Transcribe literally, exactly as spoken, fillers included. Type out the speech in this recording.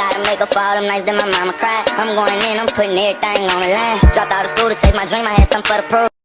gotta make up for all them nights that my mama cried. I'm going in, I'm putting everything on the line. Dropped out of school to chase my dream, I had something for the proof.